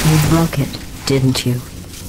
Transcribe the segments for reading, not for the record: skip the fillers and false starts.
You broke it, didn't you?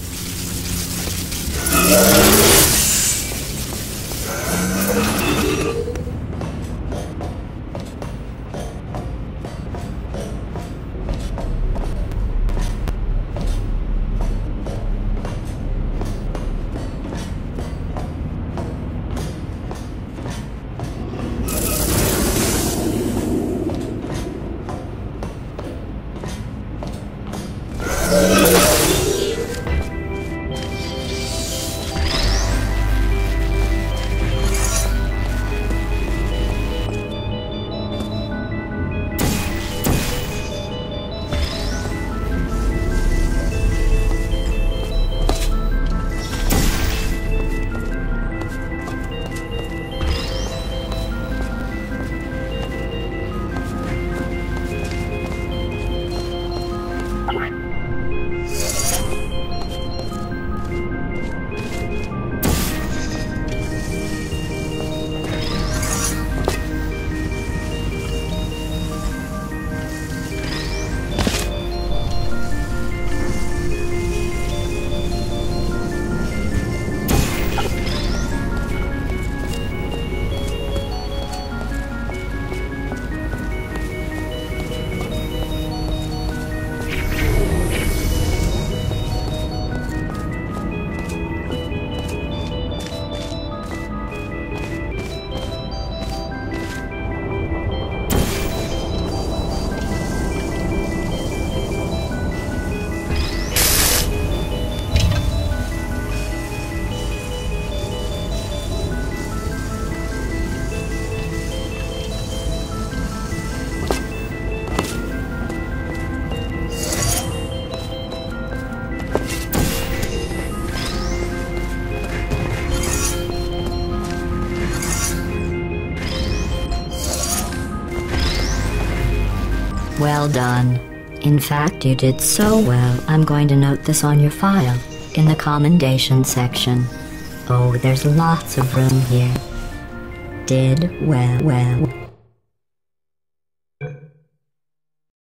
Well done. In fact, you did so well, I'm going to note this on your file, in the commendation section. Oh, there's lots of room here. Did well.